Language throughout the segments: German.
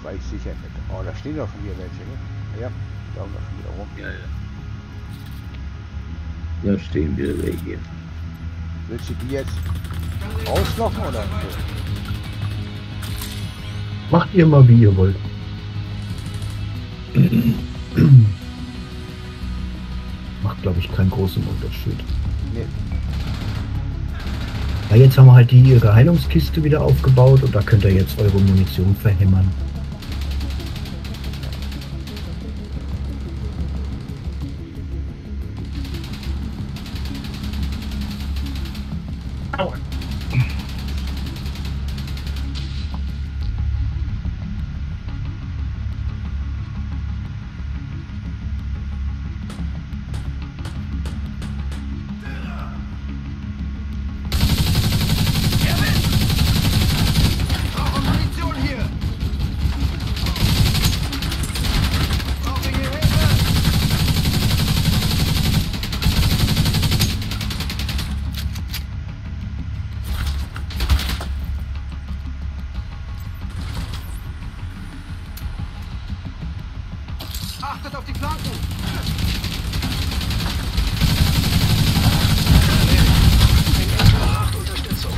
weiß ich sicher nicht. Oh, da stehen doch schon wieder welche, ne? Ja, da haben wir schon wieder rum. Ja, ja. Da stehen wieder welche. Willst du die jetzt auslochen oder so? Macht ihr mal, wie ihr wollt. Macht, glaube ich, keinen großen Unterschied. Nee. Ja, jetzt haben wir halt die ihre Heilungskiste wieder aufgebaut und da könnt ihr jetzt eure Munition verhämmern. Aua. Achtet auf die Flanken! Unterstützung.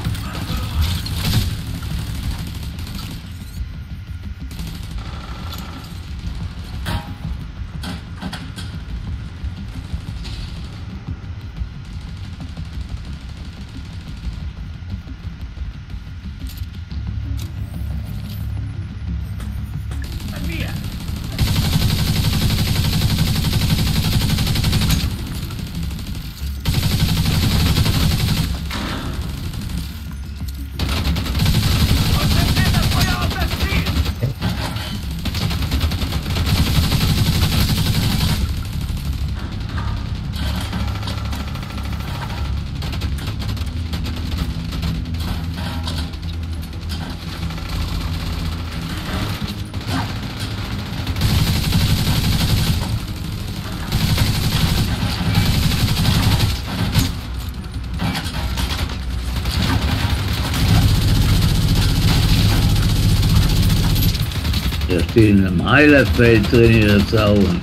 An mir! Da stehen im Heilerfeld drin, ihre Sauen.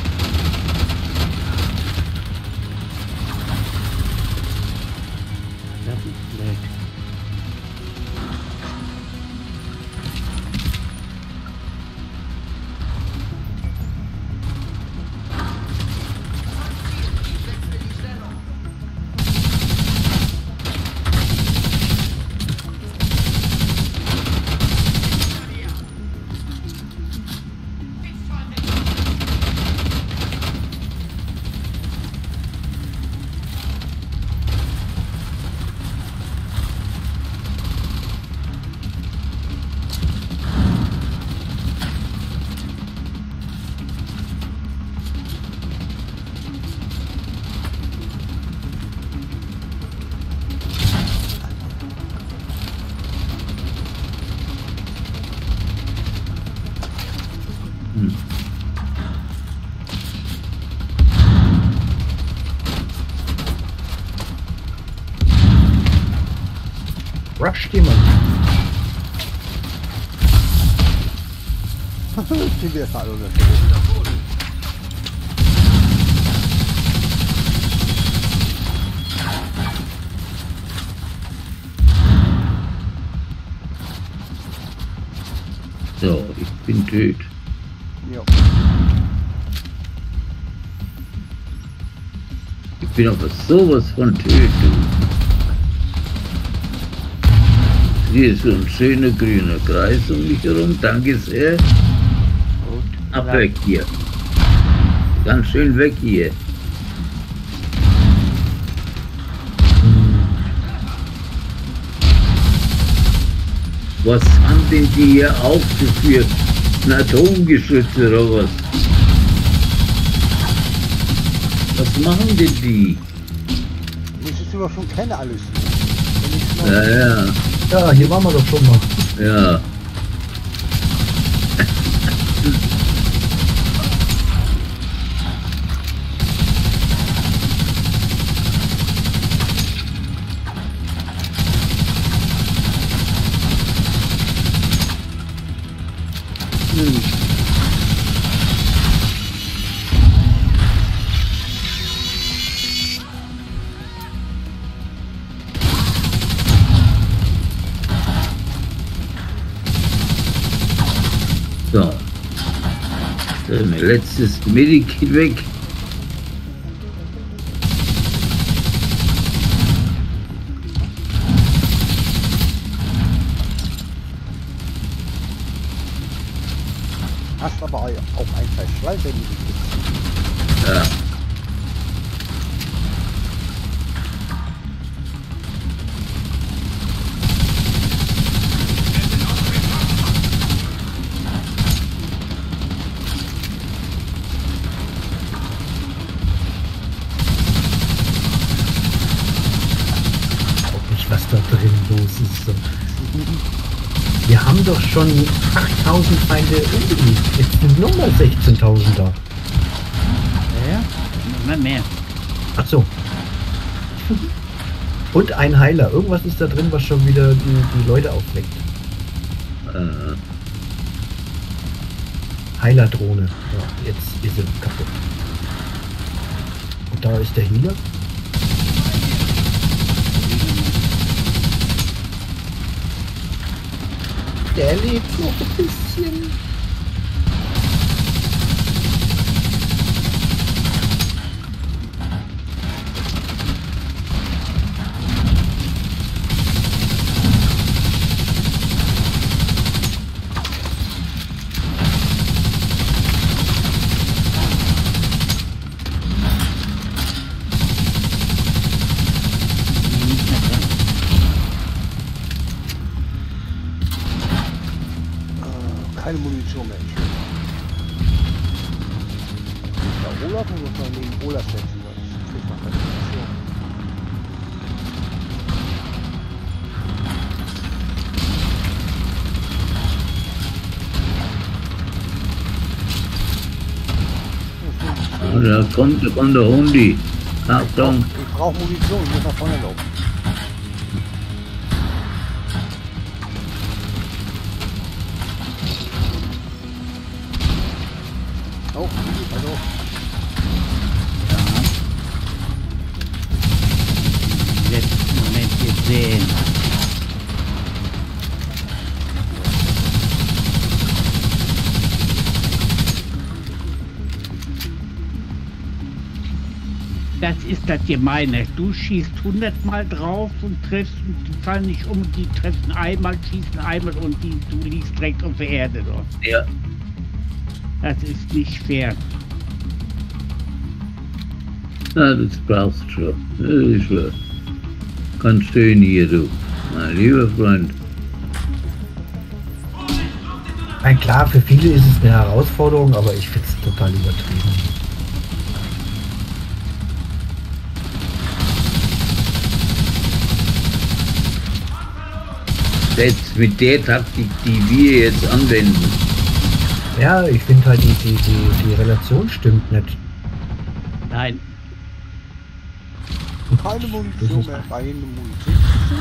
Das ist weg. Rusht jemand. Sind wir alle unterschiedlich. So, ich bin tot. Ja. Ich bin aber sowas von tot. Hier ist so ein schöner grüner Kreis um mich herum. Danke sehr. Gut. Ab weg hier. Ganz schön weg hier. Was haben denn die hier aufgeführt? Ein Atomgeschütz oder was? Was machen denn die? Das ist aber schon kennen alles. Ja, ja, Ja, hier waren wir doch schon mal. ja. nicht. So. Mein letztes Medikit weg. Hast aber auch ein Verschleiß, wenn du dich Ja. Was da drin los ist. So. Wir haben doch schon 8000 Feinde umgelegt. Jetzt sind nochmal 16.000 da. Ja, immer mehr. Ach so. Und ein Heiler. Irgendwas ist da drin, was schon wieder die Leute aufweckt. Heilerdrohne. Ja, jetzt ist sie kaputt. Und da ist der Healer. Der lebt noch ein bisschen. keine Munition mehr. Der Olaf muss man neben Olaf setzen, sonst kriegt man keine Munition. Da kommt der Hundi. Achtung. Ich brauche Munition, ich muss nach vorne laufen. Oh, hallo. Ja. Letzten Moment gesehen. Das ist das Gemeine. Du schießt 100 Mal drauf und triffst und die fallen nicht um, die treffen einmal, schießen einmal und du liegst direkt auf der Erde dort. Ja. Das ist nicht fair. Na, das brauchst du schon. Das ist schon. Ganz schön hier, du. Mein lieber Freund. Klar, für viele ist es eine Herausforderung, aber ich finde es total übertrieben. Jetzt mit der Taktik, die wir jetzt anwenden. Ja, ich finde halt die Relation stimmt nicht. Nein, Keine Munition mehr, keine Munition.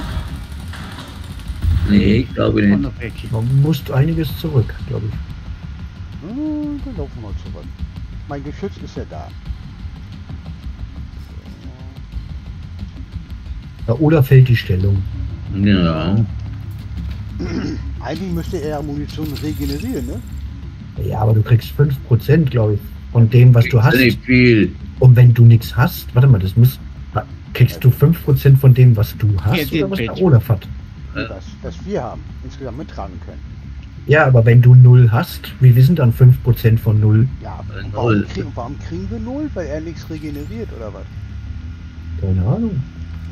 Nee, ich glaube und nicht. noch welche. Man muss einiges zurück, glaube ich. Dann laufen wir zurück. Mein Geschütz ist ja da. Ja, oder fällt die Stellung. Ja. Eigentlich müsste er Munition regenerieren, ne? Ja, aber du kriegst 5%, glaube ich, von dem, was du hast. Nicht viel. Und wenn du nichts hast, warte mal, kriegst du 5% von dem, was du hast, Ja, oder was der bitte. Olaf hat? Das wir haben, insgesamt mittragen können. Ja, aber wenn du 0 hast, wie sind dann 5% von 0? Ja, Null. warum kriegen wir 0? Weil er nichts regeneriert, oder was? Keine Ahnung.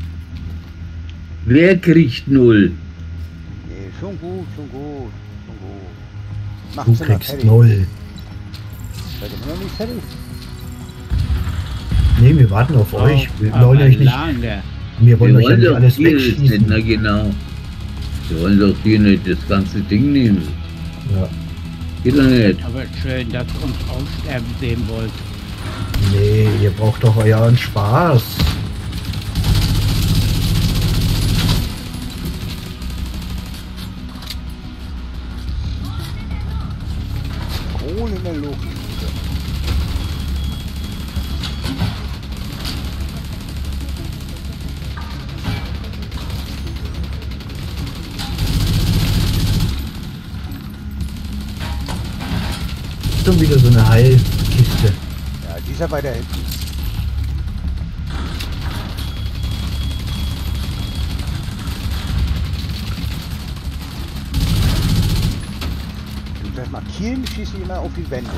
Wer kriegt 0? Nee, schon gut, schon gut, schon gut. Du Macht's immer kriegst fertig. 0. Seid ihr noch nicht fertig? Nee, wir warten auf euch. Wir wollen euch nicht, lange. wir wollen Wir euch ja wollen nicht doch alles hier jetzt nicht, wegschießen. na genau. Wir wollen doch hier nicht das ganze Ding nehmen. Ja. Geht doch nicht. Aber schön, dass ihr uns aussterben sehen wollt. Nee, ihr braucht doch euren Spaß. Drohne in der Luft. Schon wieder so eine Heilkiste. Ja, dieser weiter hinten. Du das Markieren schieße ich immer auf die Wände.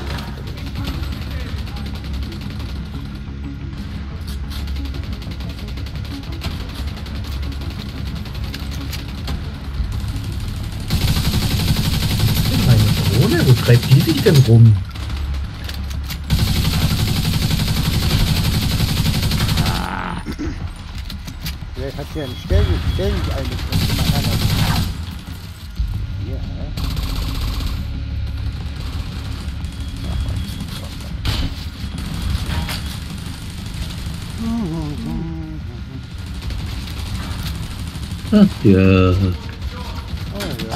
Meine Drohne, wo treibt die sich denn rum? Vielleicht hat sie einen Stell nicht eingeschränkt. Hier, ne? Ach ja. Oh ja.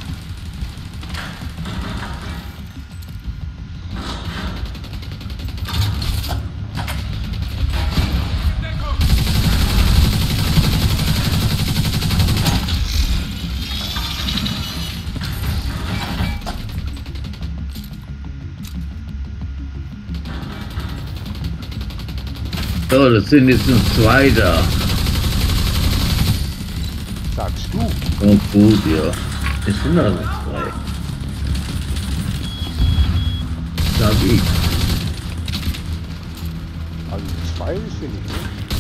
So, das sind jetzt noch 2 da. Sagst du? Oh gut, ja. Es sind also 2. Sag ich. Also 2 ist hier nicht, ne?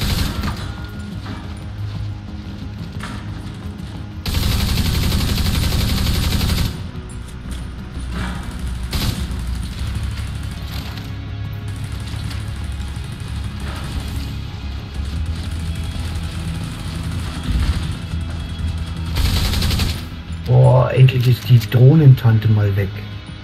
Boah, endlich ist die Drohnentante mal weg.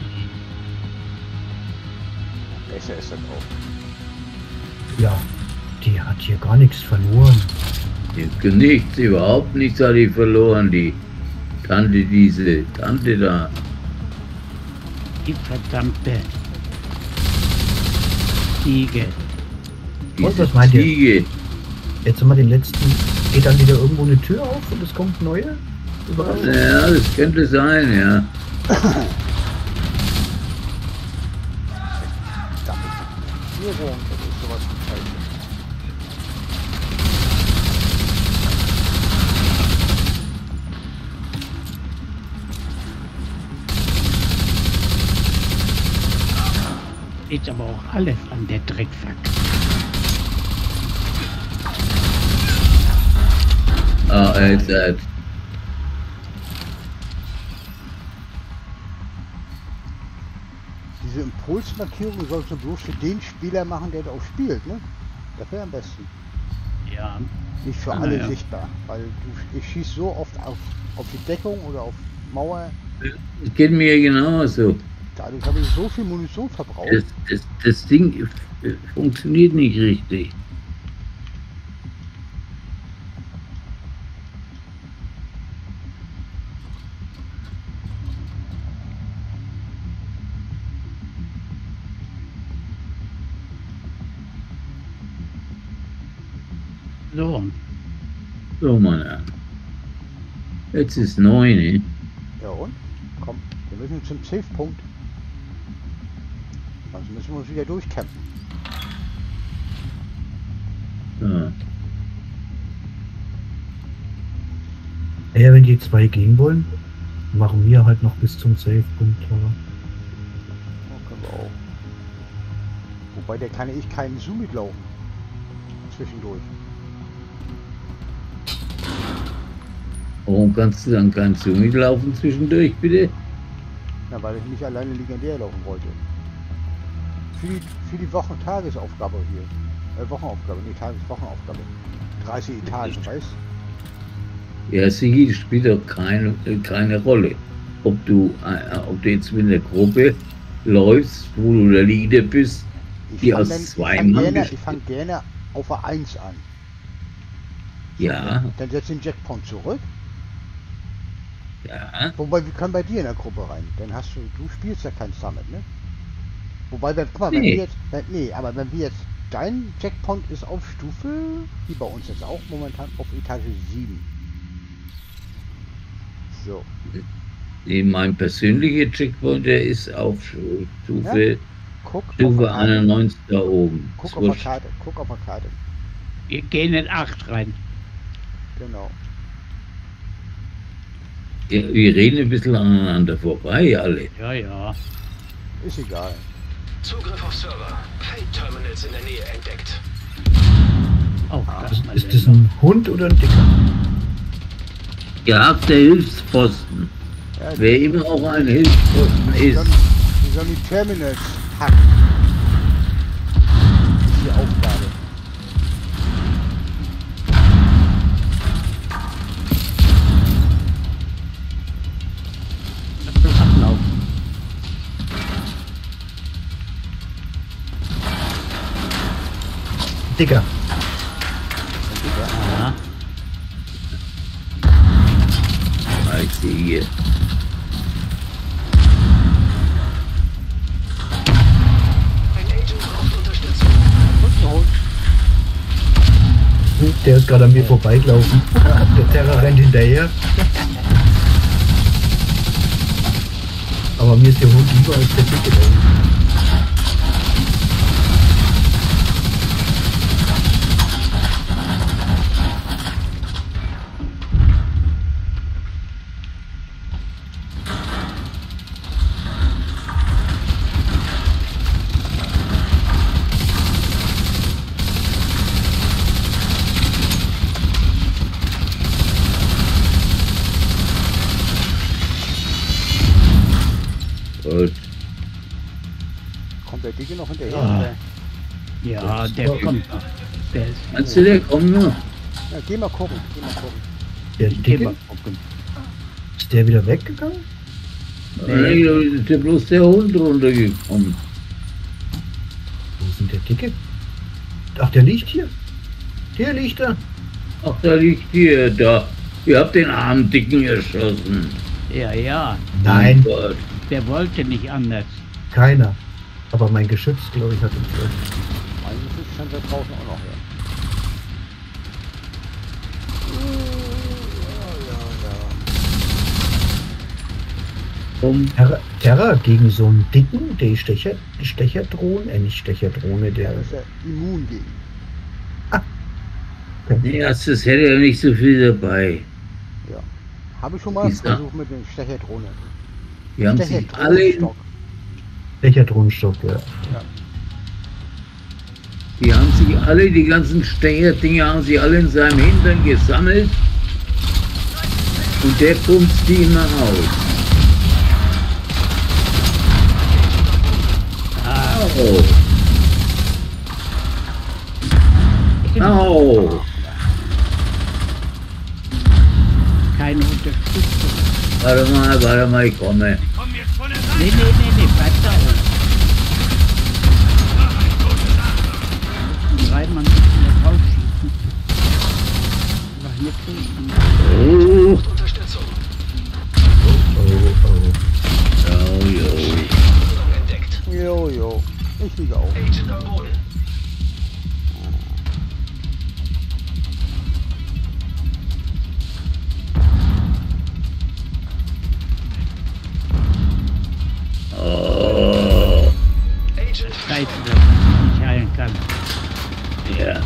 Besser ist das auch. Ja, die hat hier gar nichts verloren. Nichts, überhaupt nichts hat die verloren, die Tante, diese Tante da. Die verdammte Ziege. Und was meint ihr? Ziege. Jetzt haben wir den letzten. Geht dann wieder irgendwo eine Tür auf und es kommt neue? Überraschung. Ja, das könnte sein, ja. Führung, das ist sowas bezeichnet. Ist aber auch alles an der Drecksack. Ah, jetzt, Diese Impulsmarkierung sollst du bloß für den Spieler machen, der da auch spielt, ne? Das wäre am besten. Ja. Nicht für Ah, alle ja. sichtbar, weil ich schieße so oft auf die Deckung oder auf Mauer. das geht mir genauso. Dadurch habe ich so viel Munition verbraucht. Das Ding funktioniert nicht richtig. So, So, meine Herren. Jetzt ist 9, ne? Ja und? Komm, wir müssen zum Safe-Punkt. Sonst müssen wir uns wieder durchkämpfen. Ja. Ja, wenn die 2 gehen wollen, machen wir halt noch bis zum Safe-Punkt. Ja, können wir auch. Wobei, der kann ich keinen Zoom mitlaufen. Zwischendurch. Warum kannst du dann kein Zoom mitlaufen zwischendurch, bitte? Na, weil ich nicht alleine legendär laufen wollte. Für die Wochentagesaufgabe hier. Wochenaufgabe, nee, Wochenaufgabe. 30 Etagen, weißt du? Ja, sie spielt doch keine Rolle. Ob du jetzt mit der Gruppe läufst, wo du der Leader bist, die aus 2 Mann Ich fange gerne auf der 1 an. Ja, Dann setz den Jackpoint zurück. ja. Wobei, wir können bei dir in der Gruppe rein. Dann hast du spielst ja kein Summit, ne? Wobei, guck mal, wenn Nee. wir jetzt, nee, aber wenn wir jetzt, dein Checkpoint ist auf Stufe, wie bei uns jetzt auch momentan, auf Etage 7. So. Nee, mein persönlicher Checkpoint, der ist auf Stufe, Guck auf Stufe der Karte. 91 da oben. Guck Das auf der war- Karte. Guck auf der Karte. Wir gehen in 8 rein. Genau. Ja, wir reden ein bisschen aneinander vorbei, alle. Ja, ja. Ist egal. Zugriff auf Server. Paid-Terminals in der Nähe entdeckt. Oh, das mal Ist das ein Hund oder ein Dicker? Gehabter Hilfsposten. Ja, Wer immer auch ein Hilfsposten die ist. sollen die Terminals hacken. Das ist die Aufgabe. Das will ablaufen. Dicker. Ja. Ich sehe hier. Ein Agent braucht Unterstützung. Der ist gerade an mir vorbeigelaufen. Der Terror rennt hinterher. Aber mir ist der Hund lieber als der Dicke da unten. Gut. Kommt der Dicke noch hinterher? Ah. Oder? Ja, der kommt noch. Der ist. Meinst du, der kommt noch? Ja, geh mal gucken. Geh mal gucken. Der Geh Dicke? mal gucken. Ist der wieder weggegangen? Nee, da ist ja bloß der Hund runtergekommen. Wo ist denn der Dicke? Ach, der liegt hier. Hier liegt er. Ach, da liegt hier, da. Ihr habt den armen Dicken erschossen. Ja, ja. Nein, Mein Gott. Der wollte nicht anders. keiner. Aber mein Geschütz, glaube ich, hat ihn vielleicht. Eigentlich ist schon da draußen auch noch her. Komm, Terra gegen so einen dicken, die Stecherdrohne, nicht Stecherdrohne, Der der. ist ja immun gegen. nee, das hätte ja nicht so viel dabei. Ja. Habe ich schon mal Ist da- versucht mit den Stecherdrohne. Die haben sich alle, Stecherdronenstock. Stecherdrohnenstock, ja. die haben sich alle, die ganzen Stecherdinger haben sie alle in seinem Hintern gesammelt. Und der pumpt die immer aus. Au. Au. Keine Unterstützung. Warte mal, ich komme. Nee, bleib da oben. Drei Mann müssen wir rausschießen. Noch hier kriegen. Oh, Unterstützung. Oh. jo, jo. Verbindung entdeckt. Jo, jo. Ich liege auch. Agent am Boden. Oh, Agent Scheiße, dass ich nicht heilen kann. ja.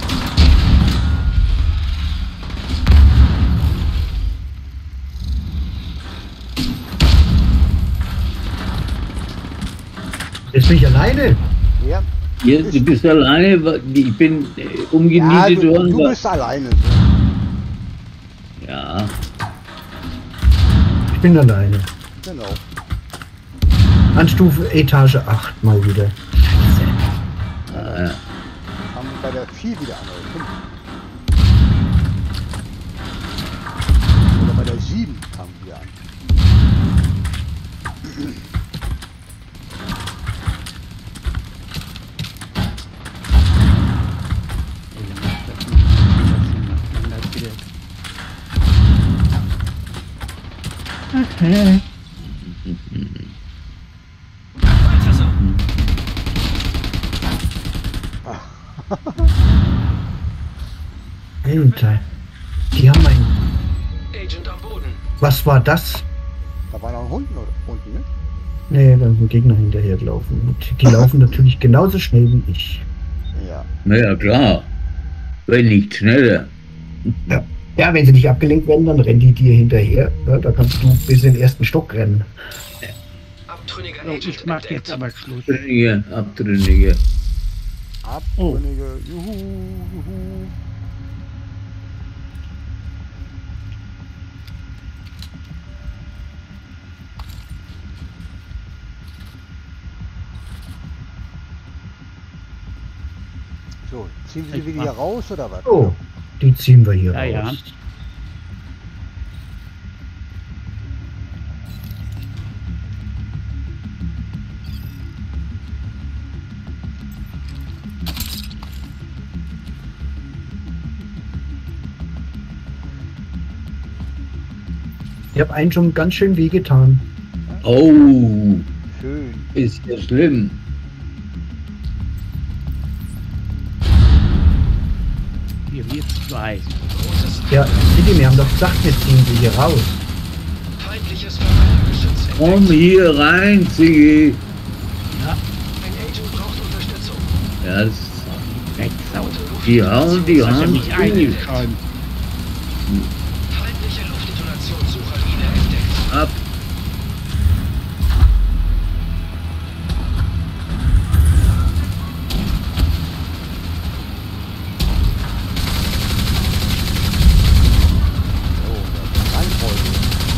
Jetzt bin ich alleine. Ja. Hier, du bist alleine, ich bin Ja, umgenietet du worden. bist alleine. Ja, Ich bin alleine. Genau. An Stufe Etage 8 mal wieder. ja. Haben wir bei der 4 wieder an. Oder bei der 7 kamen wir an. Okay. weiter so. Alter. Die haben ein... Agent am Boden. Was war das? Da war noch ein Hund oder unten, ne? Nee, da ist ein Gegner hinterhergelaufen. Und die laufen natürlich genauso schnell wie ich. Ja. Naja, klar. Wenn nicht schneller. Ja, wenn sie nicht abgelenkt werden, dann rennen die dir hinterher. Ja, da kannst du bis in den ersten Stock rennen. Abtrünniger So, Agent ich mach entdeckt. jetzt aber Schluss. Abtrünnige, Abtrünnige. Abtrünnige. Juhu, juhu. So, ziehen wir die wieder hier raus oder was? Oh, die ziehen wir hier Ja, ja. raus. Ich habe einen schon ganz schön wehgetan. Oh, Schön. ist ja schlimm. Hier wird's zu heiß. Großes Ja, Didi, wir haben doch gesagt, wir ziehen sie hier raus. feindliches Verteidigungsgeschütz entdeckt. Komm hier rein, Ziggy. Ein Agent braucht Unterstützung. Ja, das, Wegsau. die hauen, die Hast du hauen. mich eingeschäumt? Feindliche Luftdetonationssucherlinie entdeckt. Ab. Oh, das ist Reinfreude.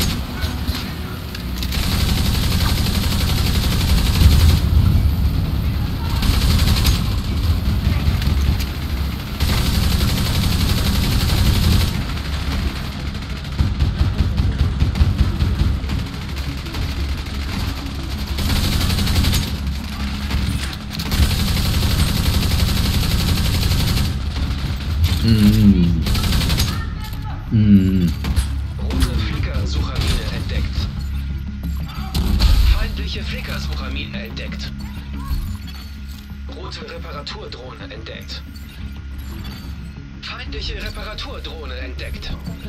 Rote Flickersuchermine entdeckt. Feindliche Flickersuchermine entdeckt. Rote Reparaturdrohne entdeckt. Feindliche Reparaturdrohne entdeckt.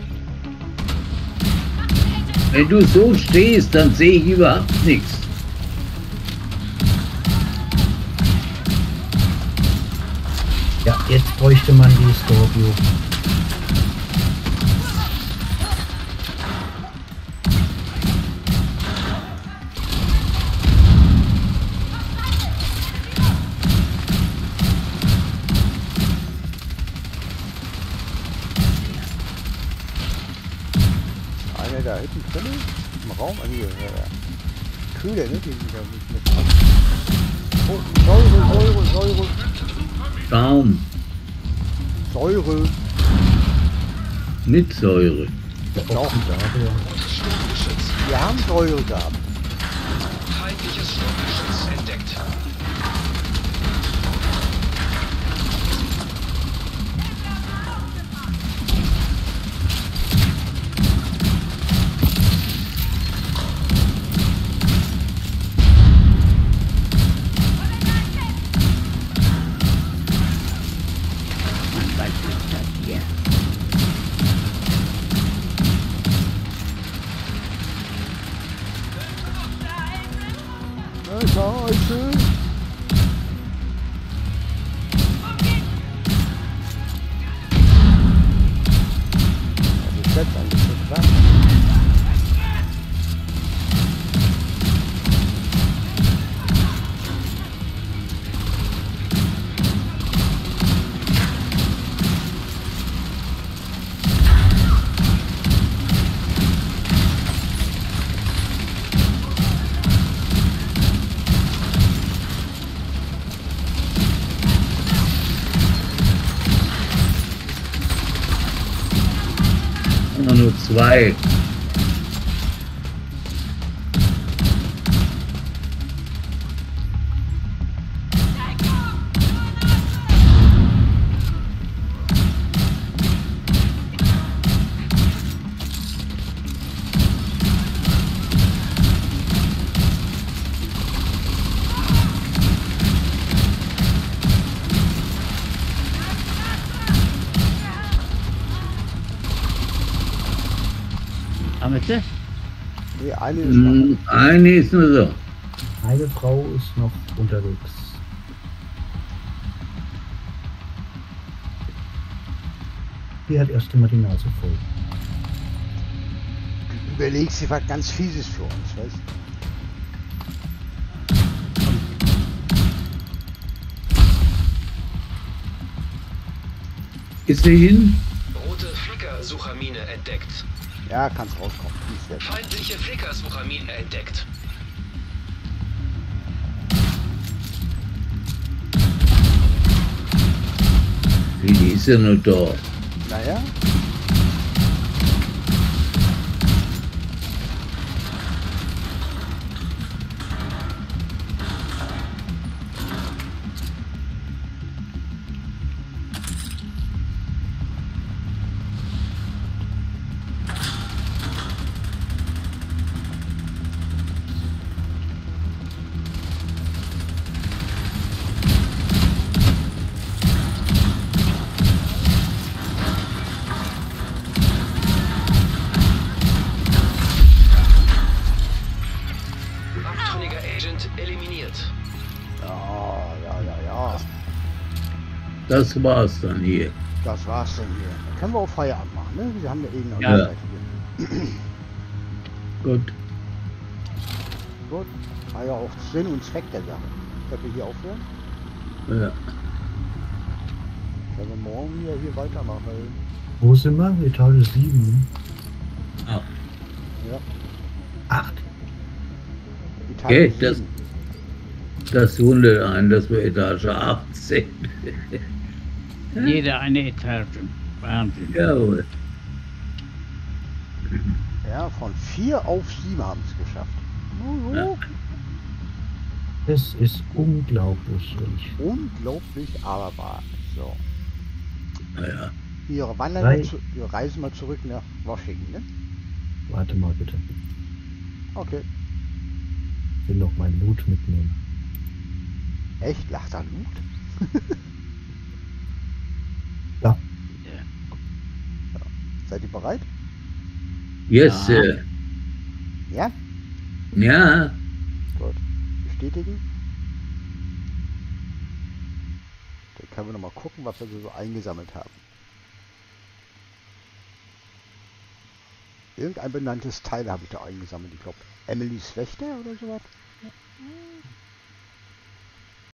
Wenn du so stehst, dann sehe ich überhaupt nichts. Ja, jetzt bräuchte man die Scorpio. Einer da hinten drin im Raum, also hier, Köder, ne? Die da mit dran. Oh, Säure. Kaum. Säure. Mit Säure. Doch, Rotes Sturmgeschütz. wir haben Säure gehabt. Feindliches Sturmgeschütz entdeckt. Man weiß nicht, das hier. Scheiße. Das ist jetzt angezündet, wa? Immer nur zwei. Bitte? Nee, eine ist noch. Eine ist nur so. Eine Frau ist noch unterwegs. Die hat erst einmal die Nase voll. Du überlegst dir was ganz Fieses für uns, weißt du? Ist sie hin? Rote Flickersuchermine entdeckt. Ja, kannst rauskommen. Die ist weg. Feindliche Flickersuchermine entdeckt. Die ist ja nur da. Naja. Abtrünniger Agent eliminiert. Ja. Das war's dann hier. Das war's dann hier. Dann können wir auch Feierabend machen, ne? Wir haben ja eh noch Ja. Zeit hier. Gut. Gut. War ja auch Sinn und Zweck der Sache. Dass wir hier aufhören. Ja. Wenn wir morgen hier weitermachen. Wo sind wir? Etage 7. Ah, Ja. 8. Die Okay, Tage das- 7. das wundert einen, dass wir Etage 8 sind. Jeder eine Etage. Wahnsinn. Jawohl. Ja, von 4 auf 7 haben es geschafft. Ja. Das ist unglaublich. Unglaublich, aber wahr. So. Naja. Wir reisen mal zurück nach Washington, ne? Warte mal bitte. Okay. Ich will noch meinen Loot mitnehmen. Echt? Lacht da Loot? Ja. Seid ihr bereit? Yes, Ja. Sir. Ja? Ja. Gut. Bestätigen. Dann können wir noch mal gucken, was wir so eingesammelt haben. Irgendein benanntes Teil habe ich da eingesammelt. Ich glaube, Emilys Wächter oder sowas.